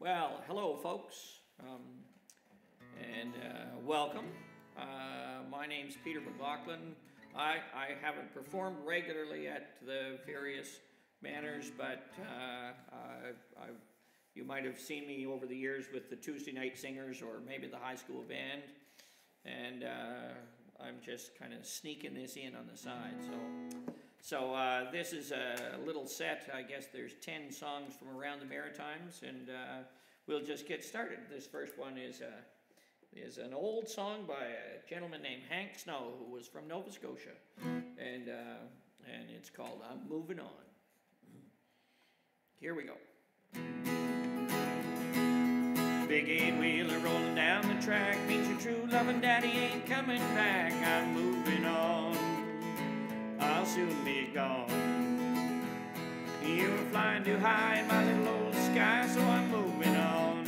Well, hello, folks, and welcome. My name's Peter McLaughlin. I haven't performed regularly at the various manors, but you might have seen me over the years with the Tuesday Night Singers or maybe the high school band, and I'm just kind of sneaking this in on the side. So this is a little set. I guess there's 10 songs from around the Maritimes, and we'll just get started. This first one is an old song by a gentleman named Hank Snow, who was from Nova Scotia, and it's called "I'm Moving On." Here we go. Big eight-wheeler rolling down the track means your true loving daddy ain't coming back. I'm moving on, I'll soon be gone. You were flying too high in my little old sky, so I'm moving on.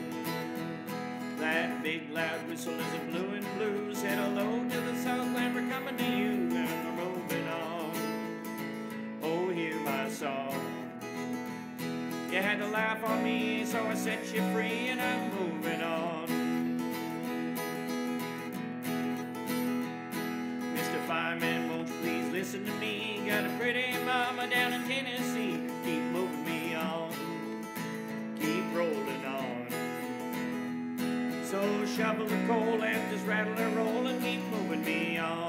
That big loud whistle is a blue and blue. Said hello to the Southland, we're coming to you, and we're moving on. Oh, hear my song. You had to laugh on me, so I set you free, and I'm moving on. Mr. Fireman, won't you please listen to me? Got a pretty mama down in Tennessee. Keep moving me on, keep rolling on. So shovel the coal and just rattle and roll and keep moving me on.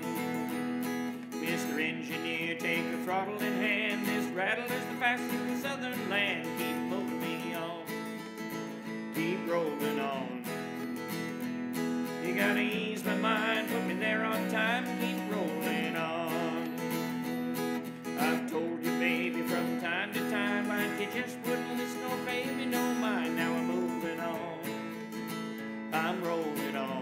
Mr. Engineer, take the throttle in hand. This rattle is the fastest in the southern land. Keep moving me on, keep rolling on. You gotta ease my mind, put me there on time, keep rolling on. I've told you, baby, from time to time, but you just wouldn't listen, oh baby, don't mind. Now I'm moving on, I'm rolling on.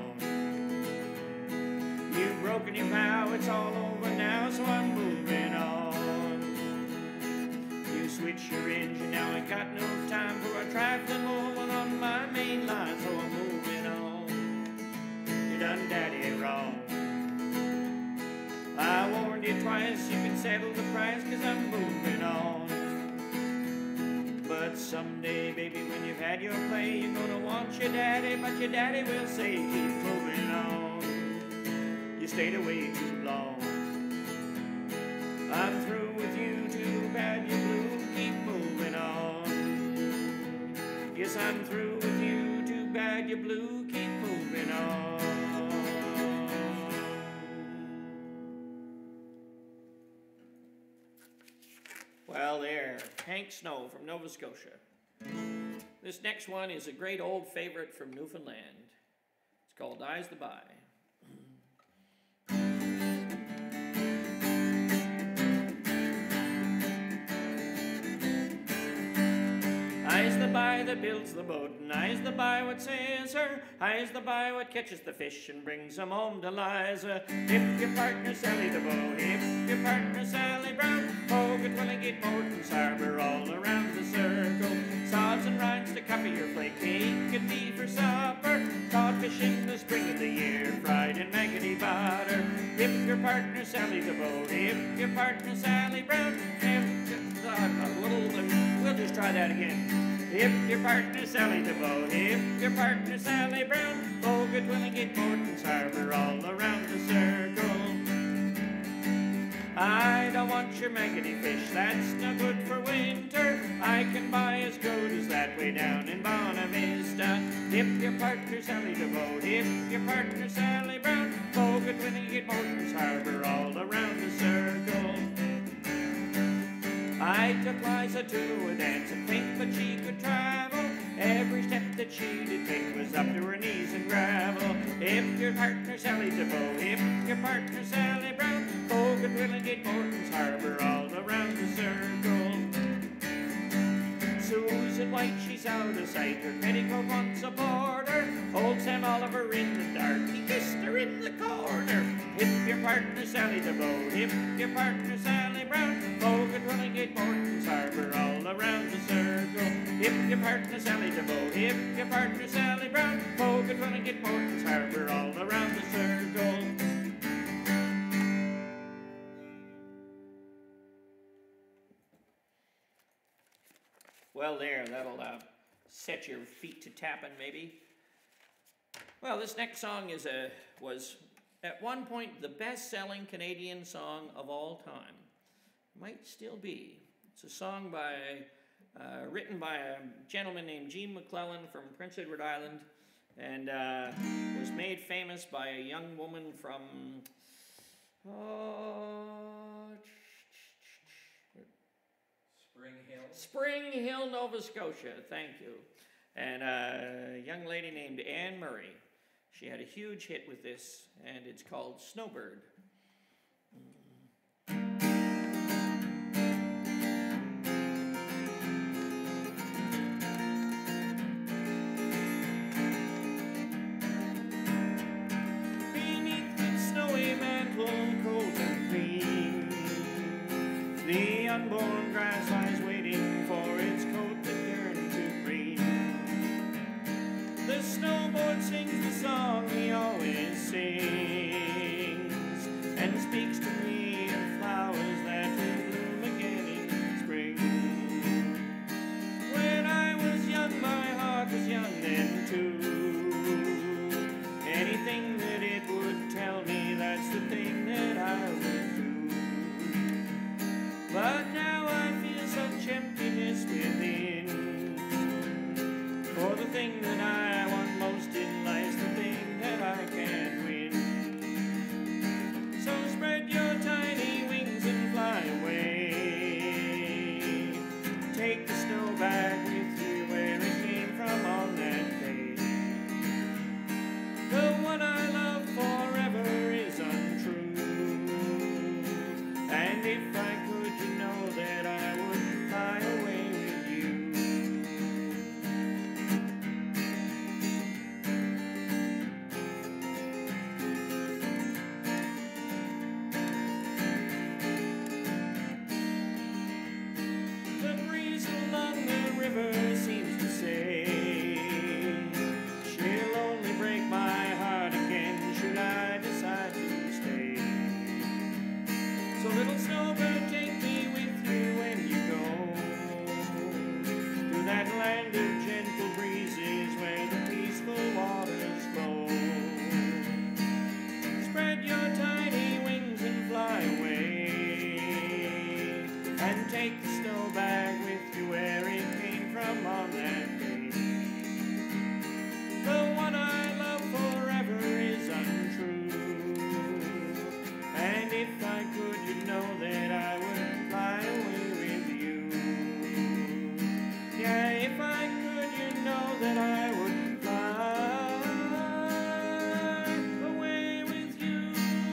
You've broken your vow, it's all over now, so I'm moving on. You switch your engine, now I got no time for a trifling moment on my main line, so I'm moving on. You done daddy wrong. I warned you twice, you can settle the price, 'cause I'm moving on. But someday, baby, when you've had your play, you're gonna want your daddy, but your daddy will say, keep moving on. You stayed away too long. I'm through with you, too bad you're blue, keep moving on. Yes, I'm through with you, too bad you're blue, keep moving on. Well, there, Hank Snow from Nova Scotia. This next one is a great old favorite from Newfoundland. It's called Eyes the By. Eyes the by that builds the boat, and eyes the by what says her. Eyes the by what catches the fish and brings them home to Liza. If your partner Sally the Bow, if your partner Sally Brown, Hogan, Willigate, Morton's Harbour, all around the circle. Sods and rinds to cover your flake, cake and tea for supper. Codfish in the spring of the year, fried in maggoty butter. If your partner Sally the Bow, if your partner Sally Brown, we'll just try that again. If your partner Sally the Bow, if your partner Sally Brown, Bogut, Willigate, Morton's Harbour, all around the circle. I don't want your maggoty fish, that's no good for winter. I can buy as good as that way down in Bonavista. If your partner Sally the Bow, if your partner Sally Brown, Bogut, Willigate, Morton's Harbour, all around the circle. I took Liza to a dance and think that she could travel. Every step that she did take was up to her knees in gravel. If your partner Sally the Bow, if your partner Sally Brown, Bogut, Willigate, Morton's Harbour, all around the circle. Susan White, she's out of sight, her petticoat wants a border. Old Sam Oliver in the dark, he kissed her in the corner. If your partner Sally the Bow, if your partner Sally Brown, Bogut, Willigate, Morton's Harbour, all around the circle. If your partner Sally the Bow, if your partner Sally Brown, Bogut, Willigate, Morton's Harbour, all around the circle. Well, there, that'll set your feet to tapping, maybe. Well, this next song was at one point the best-selling Canadian song of all time. Might still be. It's a song written by a gentleman named McLaughlin from Prince Edward Island, and was made famous by a young woman from Spring Hill, Nova Scotia. Thank you. And a young lady named Anne Murray. She had a huge hit with this, and it's called Snowbird. The unborn grass lies waiting for its coat to turn to green. The snowbird sings the song he always sings, and speaks to me of flowers that will bloom again in spring. When I was young, my heart was young then too. Anything that it would tell me, that's the thing that I would do. But now I feel such emptiness within, for the thing that I want most in life's the thing that I can't win. So spread your tiny wings and fly away. Take the snow back with you where it came from on that day. The one I love forever is untrue, and if I could, you know that I would fly away with you. The breeze along the river seems to say, she'll only break my heart again should I decide to stay. So little snowbird, take me with you when you go to that land of gentle breezes where the peaceful waters flow. Spread your tiny wings and fly away, and take the snow bag with you where it came from on that day. The one I love forever is untrue, and if I could, you know that I would fly away with you. Yeah, if I could, you know that I would fly away with you.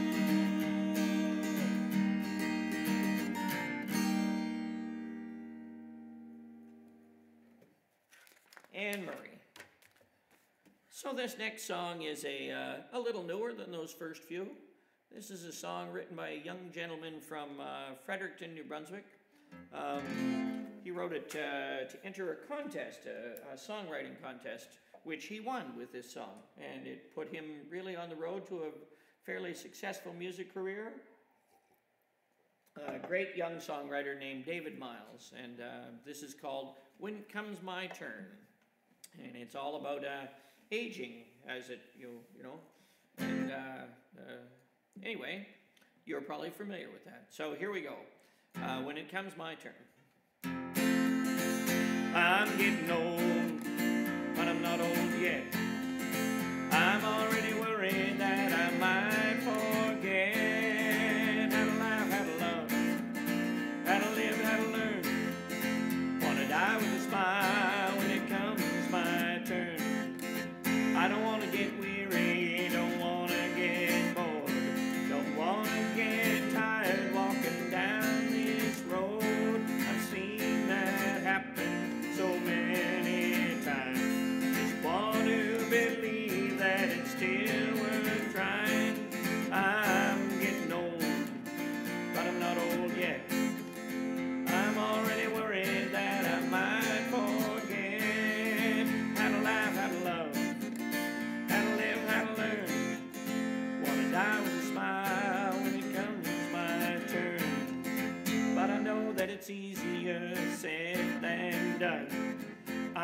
Anne Murray. So this next song is a little newer than those first few. This is a song written by a young gentleman from Fredericton, New Brunswick. He wrote it to enter a contest, a songwriting contest, which he won with this song. And it put him really on the road to a fairly successful music career. A great young songwriter named David Miles. And this is called When Comes My Turn. And it's all about aging, as it, you know. And anyway, you're probably familiar with that. So here we go. When it comes my turn. I'm getting old, but I'm not old yet. I'm already worried that I might forget how to laugh, how to love, how to live, how to learn. Wanna die with a smile when it comes my turn. I don't wanna get weary, don't wanna get bored, don't wanna get tired walking down this road. I've seen that happen so many times. Just want to believe that it's still worth trying. I'm getting old, but I'm not old yet. I'm already worried that I might forget how to laugh, how to love, how to live, how to learn. Wanna die with a smile when it comes my turn. But I know that it's easier said than done.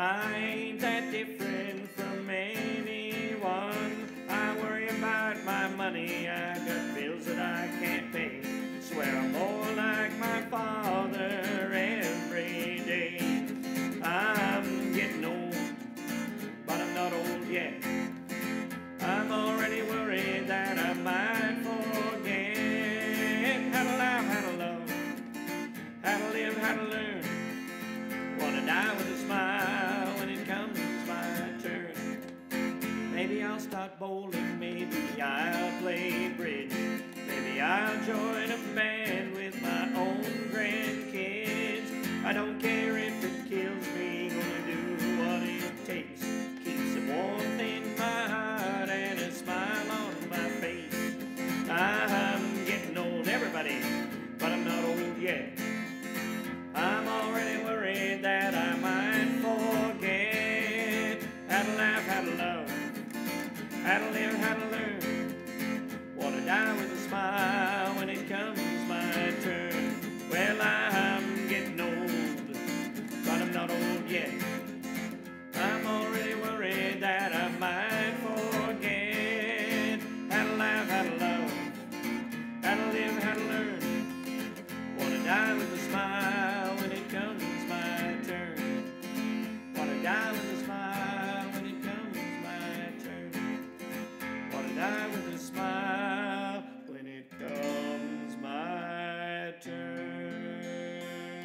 I ain't that different from anyone. I worry about my money, I got bills that I can't pay. Swear I'm more like my father every day. I'm getting old, but I'm not old yet. I'm already worried that I might forget how to laugh, how to love, how to live, how to learn. Wanna die with a smile when it comes my turn. Maybe I'll start bowling, maybe I'll play bridge. Maybe I'll join a band with my own grandkids. I don't care if it kills me, gonna do what it takes. Keeps the warmth in my heart and a smile on my face. I'm getting old, everybody, but I'm not old yet. I'm already worried that I might forget how to laugh, how to love, how to live, how to learn. Wanna die with a smile when it comes my turn. Well, I'm getting old, but I'm not old yet. I'm already worried that I might forget how to laugh, how to love, how to live, how to learn. Wanna die with a smile when it comes my turn. Wanna die with a smile when it comes my turn. Wanna die with a smile when it comes my turn.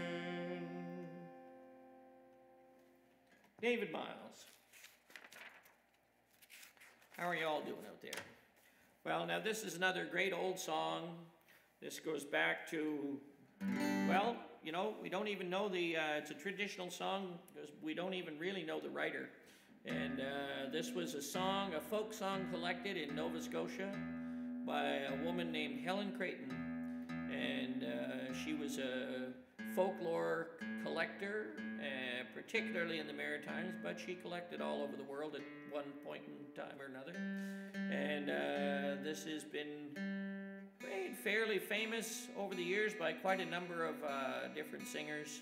David Miles. How are you all doing out there? Well, now this is another great old song. This goes back to, well, you know, we don't even know it's a traditional song because we don't even really know the writer. And this was a song, a folk song collected in Nova Scotia by a woman named Helen Creighton. And she was a folklore collector, particularly in the Maritimes, but she collected all over the world at one point in time or another. And this has been made fairly famous over the years by quite a number of different singers.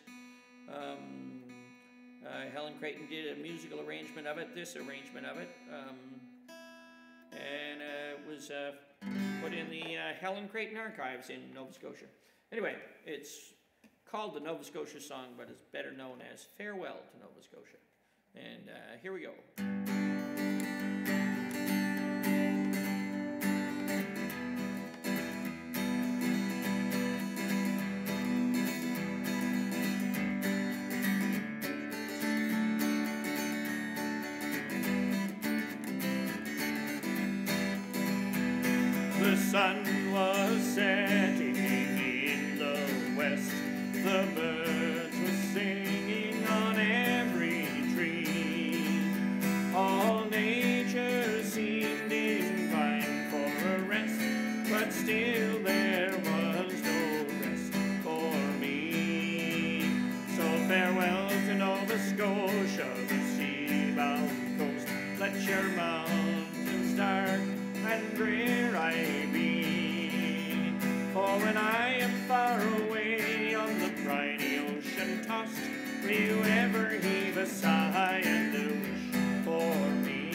Helen Creighton did a musical arrangement of it, this arrangement of it, and it was put in the Helen Creighton archives in Nova Scotia. Anyway, it's called the Nova Scotia song, but it's better known as Farewell to Nova Scotia. And here we go. The sun was setting in the west. The birds were singing on every tree. All nature seemed inclined for a rest, but still there was no rest for me. So farewell to Nova Scotia, the sea-bound coast. Let your mountains dark and drear I be. For when I am far away on the briny ocean tossed, will you ever heave a sigh and a wish for me?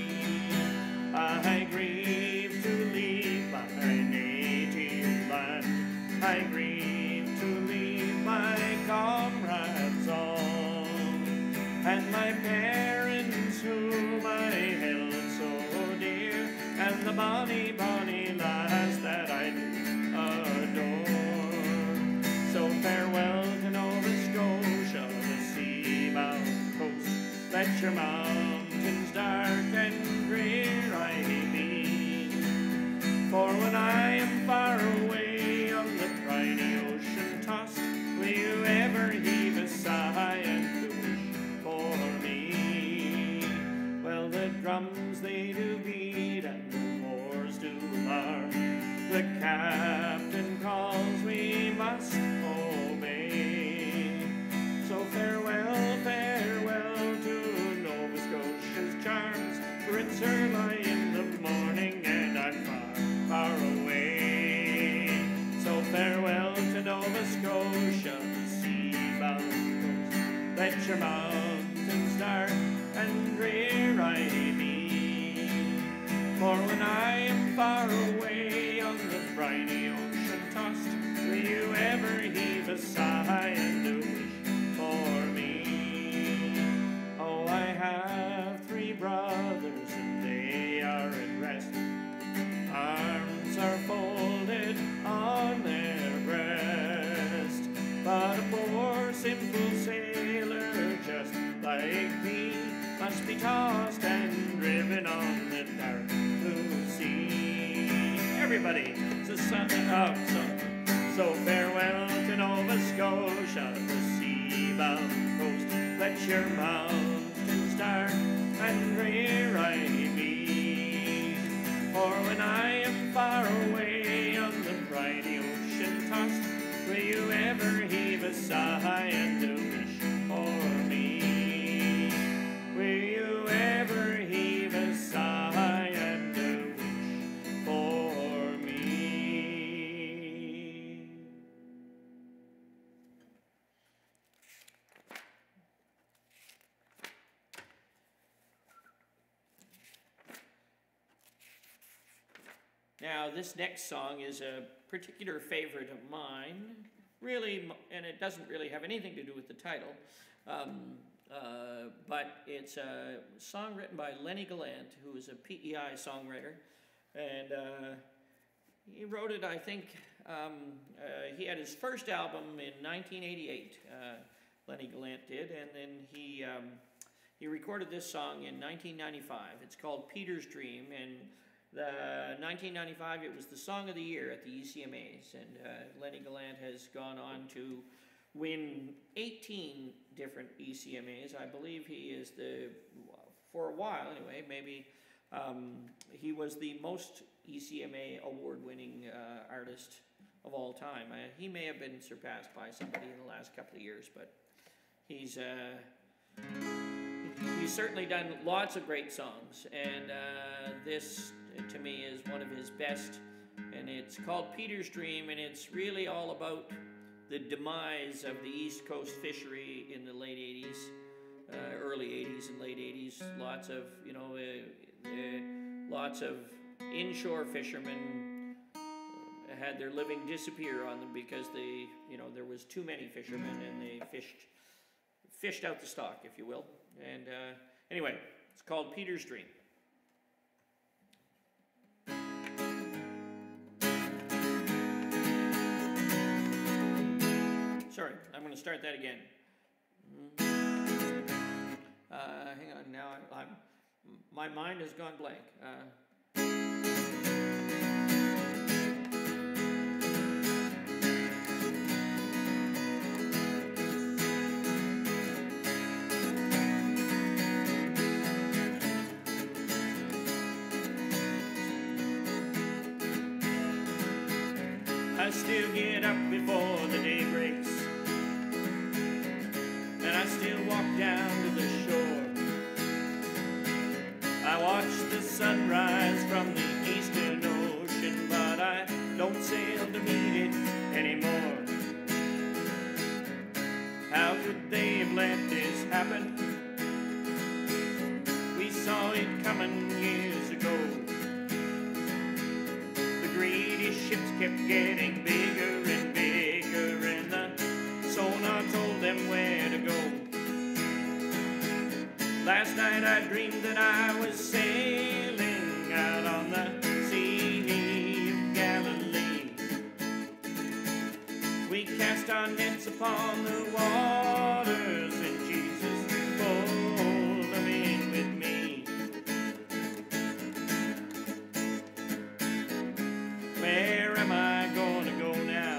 I grieve to leave my native land. I grieve to leave my comrades all, and my parents whom I held so dear, and the bonny, bonny lass that I do adore. So farewell to Nova Scotia, the sea-bound coast. Let your mountains dark and drear I be. For when I am far away on the briny ocean tossed, will you ever heave a sigh and a wish for me? Well, the drums they do beat and the oars do alarm. The captain calls, we must obey. So farewell, farewell to Nova Scotia's charms, for it's early in the morning and I'm far, far away. So farewell to Nova Scotia, the sea-bound coast. Let your mountains dark and drear I be. For when I am far away on the briny ocean tossed, will you ever heave a sigh and a wish for me? Oh, I have 3 brothers and they are at rest. Arms are folded on their breast, but a poor simple sailor just like me must be tossed and driven on the dark blue sea. Everybody, it's a Sunday of song. So farewell to Nova Scotia, the sea-bound coast. Let your mountains dark and drear I be. For when I am far away on the briny ocean tossed, will you ever heave a sigh and a wish for me? Will you ever heave a sigh and a wish for me? Now, this next song is a particular favorite of mine, really, and it doesn't really have anything to do with the title, but it's a song written by Lenny Gallant, who is a PEI songwriter, and he wrote it, I think, he had his first album in 1988, Lenny Gallant did, and then he recorded this song in 1995. It's called Peter's Dream, and the 1995, it was the Song of the Year at the ECMAs, and Lenny Gallant has gone on to win 18 different ECMAs. I believe he is for a while anyway, maybe he was the most ECMA award-winning artist of all time. He may have been surpassed by somebody in the last couple of years, but he's certainly done lots of great songs, and this to me is one of his best, and it's called Peter's Dream, and it's really all about the demise of the East Coast fishery in the late 80s, early 80s and late 80s. Lots of, lots of inshore fishermen had their living disappear on them because there was too many fishermen and they fished out the stock, if you will. And anyway, it's called Peter's Dream. Sorry, I'm going to start that again. Hang on, now my mind has gone blank. I still get up before the day breaks, and I still walk down to the shore. I watch the sunrise from the eastern ocean, but I don't sail to meet it anymore. How could they have let this happen? We saw it coming years ago. The greedy ships kept getting bigger and bigger, and the sonar told them where to go. Last night I dreamed that I was sailing out on the Sea of Galilee. We cast our nets upon the waters, and Jesus pulled them in with me. Where am I going to go now?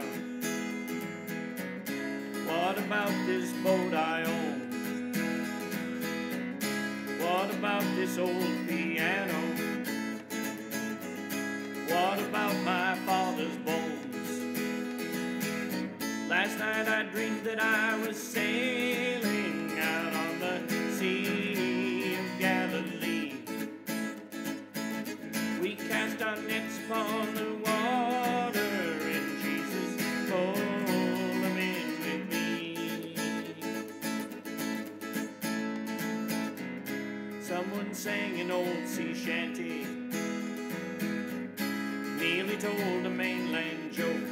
What about this boat I own? What about this old piano? What about my father's bones? Last night I dreamed that I was sailing out on the Sea of Galilee. We cast our nets upon the water, and Jesus pulled them in with me. Someone sang an old sea shanty, nearly told a mainland joke.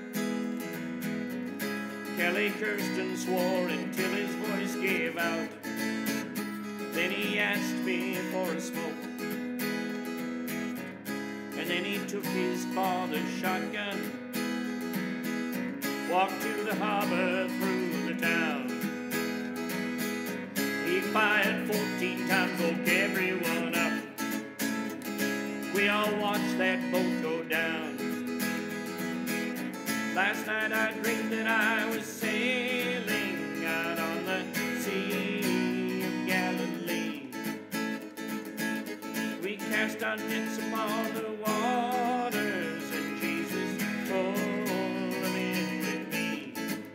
Kelly cursed and swore until his voice gave out. Then he asked me for a smoke. And then he took his father's shotgun, walked to the harbor through the town. He fired 14 times, woke everyone up. We all watched that boat go down. Last night I dreamed that I was sailing out on the Sea of Galilee. We cast our nets upon the waters, and Jesus pulled them in with me.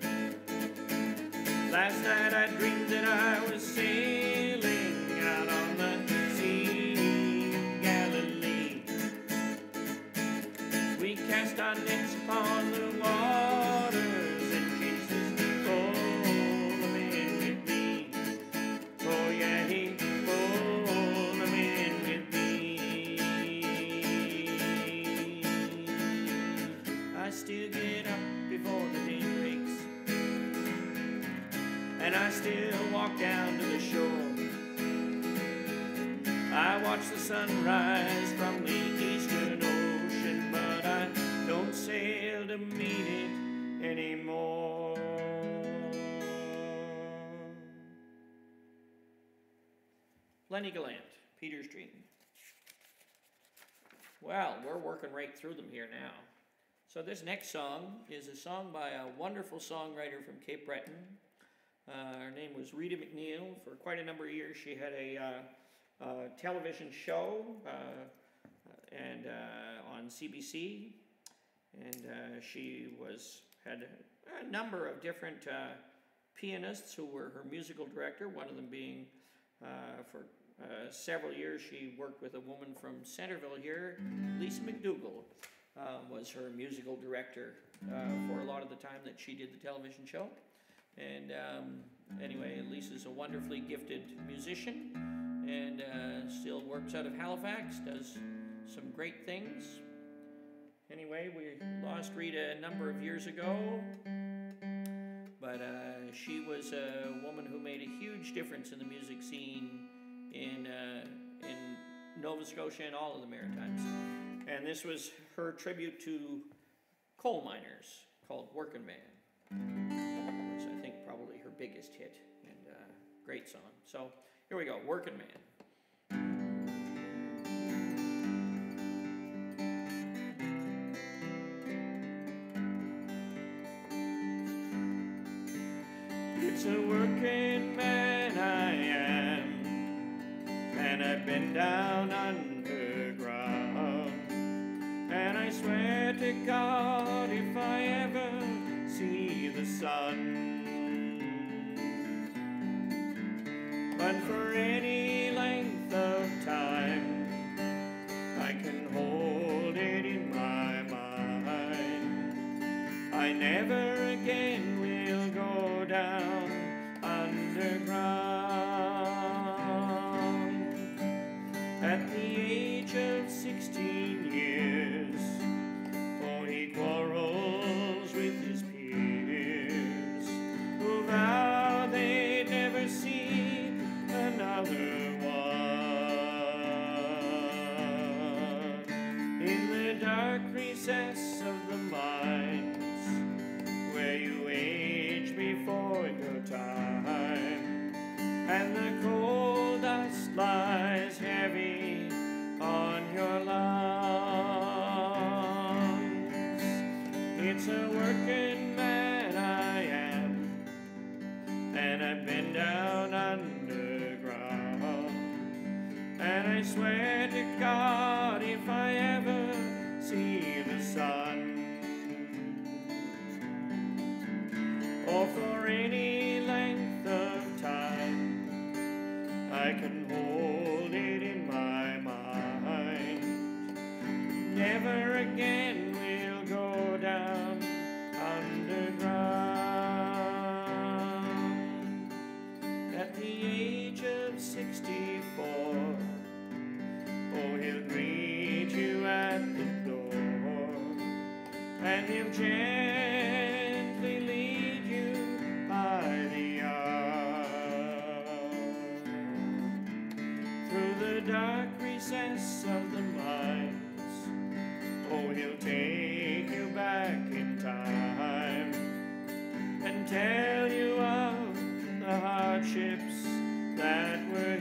Last night I dreamed that I was sailing out on the Sea of Galilee. We cast our nets upon the waters, and Jesus pulled them in with me. Oh yeah, he pulled them in with me. I still get up before the day breaks, and I still walk down to the shore. I watch the sunrise from the eastern ocean, but I don't sail to meet it anymore. Lenny Gallant, Peter's Dream. Well, we're working right through them here now. So this next song is a song by a wonderful songwriter from Cape Breton. Her name was Rita McNeil. For quite a number of years, she had a television show and on CBC, and she had a number of different pianists who were her musical director. One of them being for several years she worked with a woman from Centerville here, Lisa McDougall, was her musical director for a lot of the time that she did the television show. And anyway, Lisa's a wonderfully gifted musician, and still works out of Halifax, does some great things. Anyway, we lost Rita a number of years ago, but she was a woman who made a huge difference in the music scene in Nova Scotia and all of the Maritimes. And this was her tribute to coal miners, called Workin' Man, which I think probably her biggest hit, and great song. So here we go, Workin' Man. It's a working man I am, and I've been down underground, and I swear to God if I ever see the sun, but for any length of time I can hold it in my mind, I never again will go down underground. At the age of 16 years, for he quarrels with his peers, who vow they'd never see another one. In the dark recess of the mines, where you age before your time, and the coal dust lies heavy on your lungs. It's a working man I am, and I've been down underground, and I swear to God if I ever see the sun, or for any length of time, I can hold it in my mind, never again will go down underground. At the age of 64, he'll gently lead you by the arm through the dark recess of the mines. Oh, he'll take you back in time and tell you of the hardships that were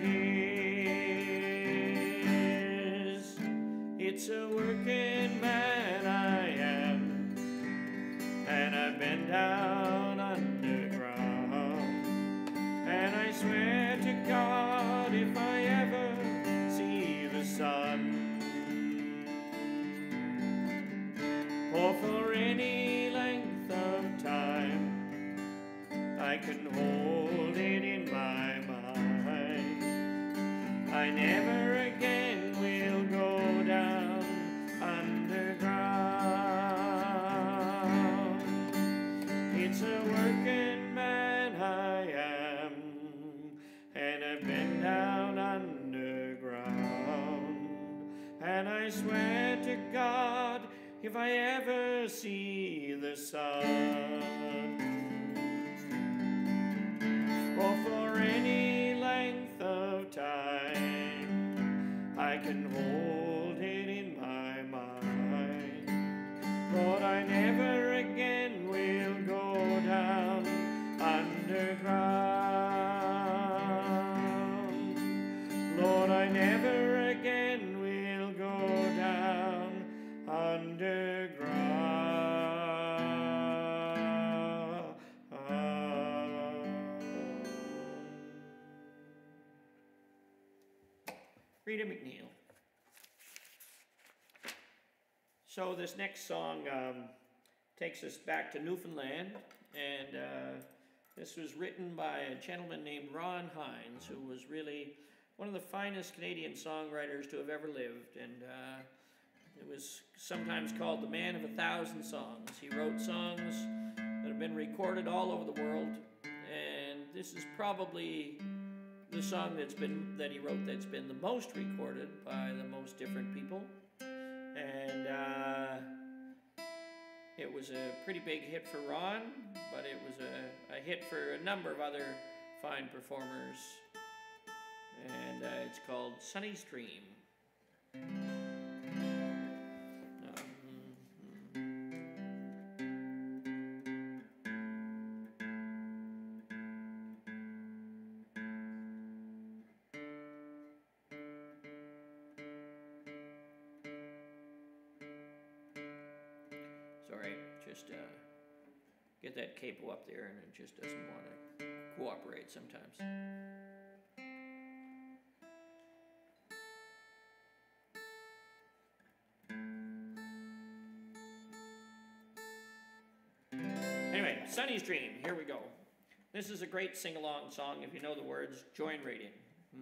his. It's a working man I am, and I've been down underground, and I swear to God if I ever see the sun, or for any length of time, I can hold it in my mind, I never again will go down underground. It's a working man I am, and I've been down underground, and I swear to God if I ever see the sun, or for any length of time, I can hold it in my mind. Lord, I never again will go down underground. Lord, I never again will go down underground. Rita McNeil. So this next song takes us back to Newfoundland, and this was written by a gentleman named Ron Hines, who was really one of the finest Canadian songwriters to have ever lived, and it was sometimes called the man of 1,000 songs. He wrote songs that have been recorded all over the world, and this is probably the song that he wrote that's been the most recorded by the most different people. And it was a pretty big hit for Ron, but it was a hit for a number of other fine performers. And it's called Sonny's Dream. Sorry, just get that capo up there, and it just doesn't want to cooperate sometimes. Anyway, Sonny's Dream, here we go. This is a great sing-along song. If you know the words, join right in.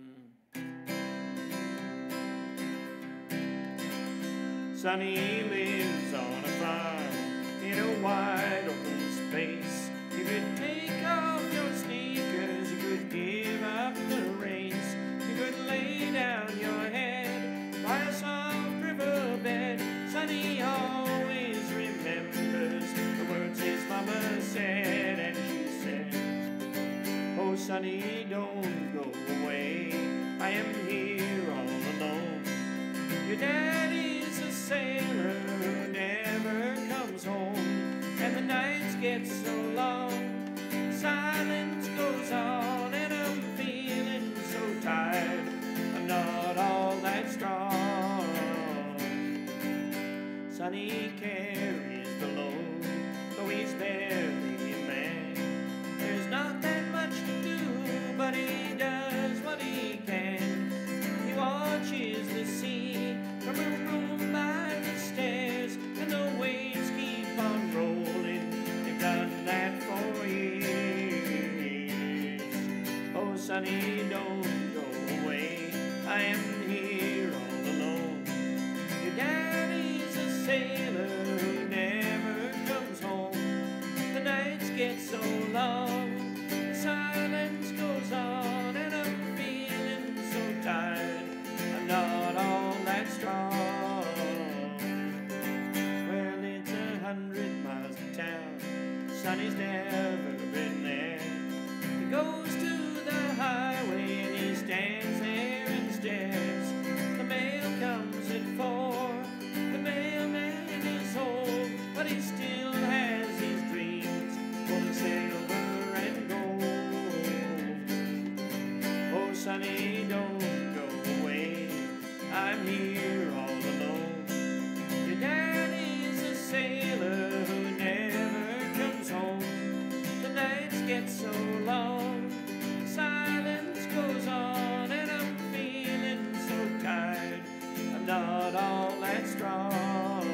Sonny lives on a farm in a wide open space. You could take off your sneakers, you could give up the race, you could lay down your head by a soft riverbed. Sonny always remembers the words his mama said, and she said, oh Sonny, don't go away, I am here all alone. Your daddy's a sailor who never comes home, and the nights get so long, silence goes on, and I'm feeling so tired, I'm not all that strong. Sonny carries the load, though he's barely a man. There's not that much to do, but he does what he can. He watches the sea from a room by the stairs, and the waves keep on rolling. They've done that for years. Oh, Sonny, don't go away, I am here all alone. Your daddy's a sailor who never comes home. The nights get so long, the silence goes on, and I'm feeling so tired, I'm not all that strong. Well, it's 100 Sonny's never been there. He goes to the highway and he stands there and stares. The mail comes at 4. The mailman is old, but he still has his dreams full of silver and gold. Oh, Sonny, don't go away. I'm here all alone. Your daddy's a sailor who never comes home. The nights get so long, silence goes on, and I'm feeling so tired. I'm not all that strong.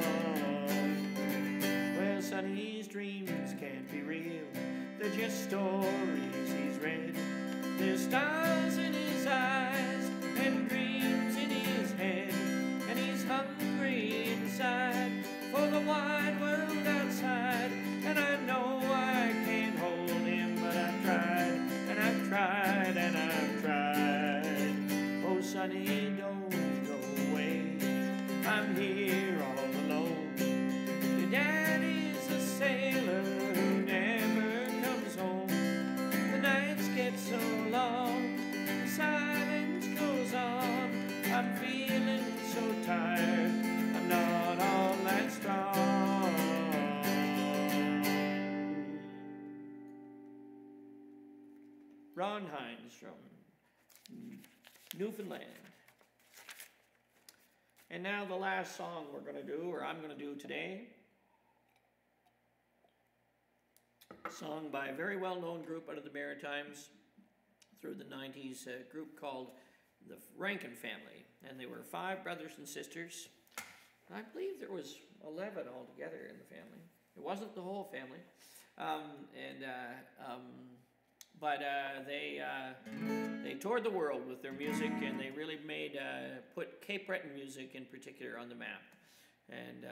Well, Sonny's dreams can't be real. They're just stories he's read. There's stars in his eyes and dreams in his head, and he's hungry inside for the wide world outside. And I know I can't hold him, but I've tried, and I've tried, and I've tried. Oh, Sonny, don't go away. I'm here all alone. Your daddy's a sailor who never comes home. The nights get so long, the silence goes on. I'm feeling so tired, I'm not all that strong. Ron Hines from Newfoundland. And now the last song we're going to do, or I'm going to do today, sung by a very well-known group out of the Maritimes through the 90s, a group called the Rankin Family. And they were 5 brothers and sisters. I believe there was 11 altogether in the family. It wasn't the whole family. They toured the world with their music, and they really made put Cape Breton music in particular on the map. And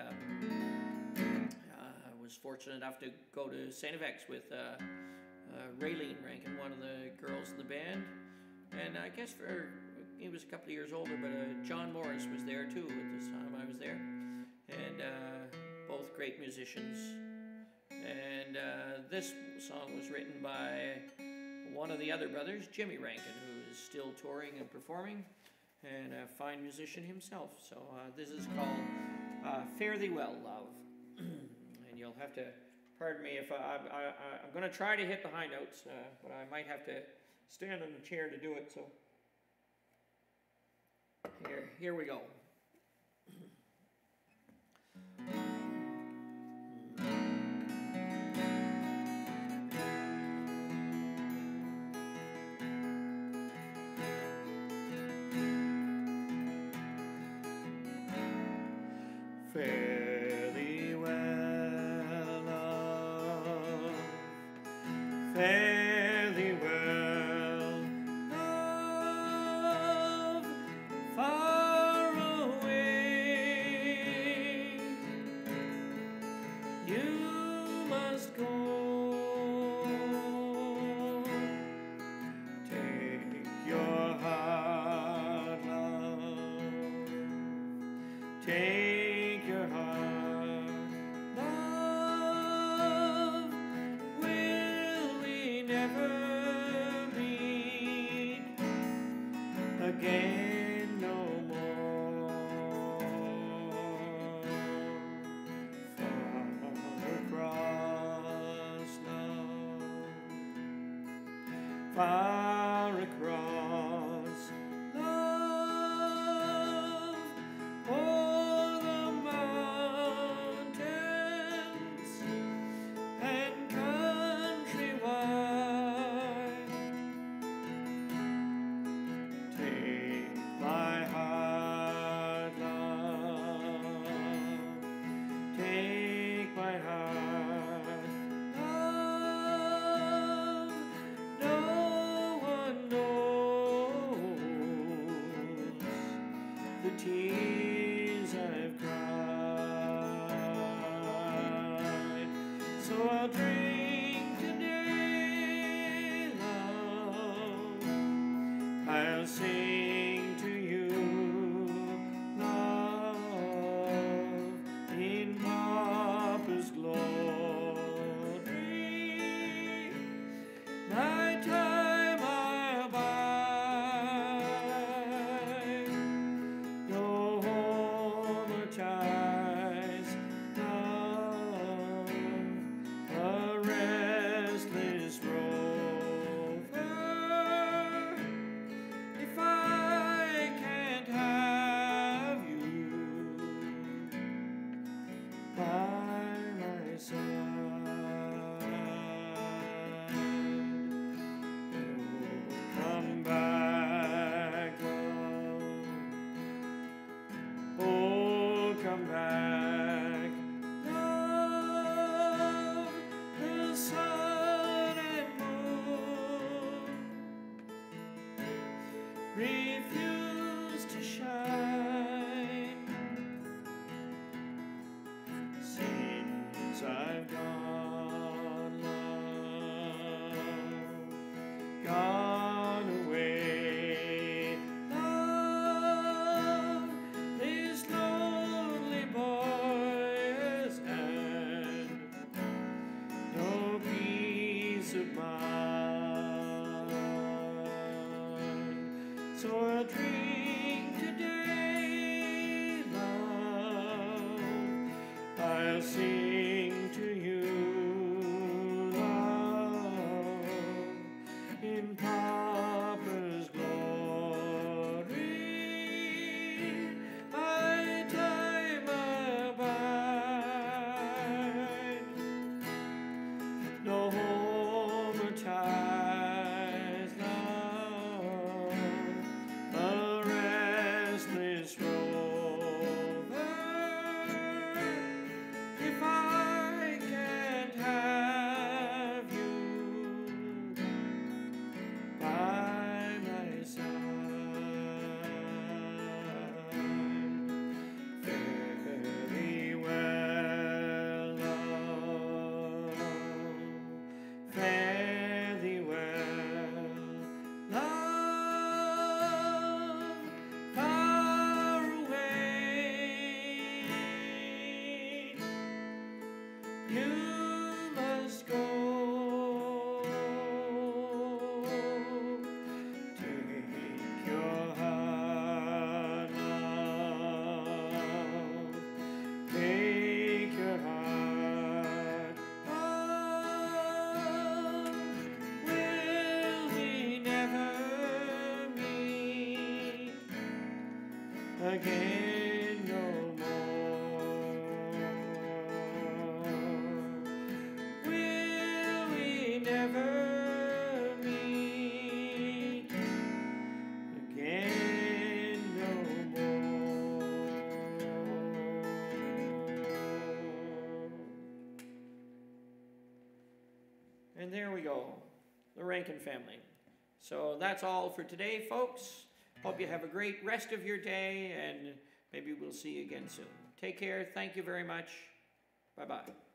I was fortunate enough to go to St. Yves with Raylene Rankin, one of the girls in the band. And I guess he was a couple of years older, but John Morris was there too at this time I was there. And both great musicians. And this song was written by one of the other brothers, Jimmy Rankin, who is still touring and performing, and a fine musician himself. So this is called Fare Thee Well, Love. And you'll have to pardon me if I'm going to try to hit the high notes, but I might have to stand on the chair to do it. So here we go. Fare thee well, love. Fare thee well, love. Far away you must go. Take your heart, love. Take your heart, love. Will we never meet again no more? Far across, love. Far across, love. O'er the mountains and countrywide. Take my heart, love. Take my heart, love. No one knows the tears I've cried. So I'll drink today, love. I'll sing to you, love, in Papa's glory. refuse to shine. Since I've gone, love, gone away, love, this lonely boy has had no peace of mind. So I'll drink today, love, I'll sing to you, love, in Papa's glory. By time abide, no home or ties, love, a restless rover. If I can't have you by my side, fare thee well, love, fare thee well, love, far away you must go. Take your heart, love, take your heart, love. Will we never meet again no more? Will we never meet again no more? And there we go, the Rankin family. So that's all for today, folks. Hope you have a great rest of your day, and maybe we'll see you again soon. Take care. Thank you very much. Bye-bye.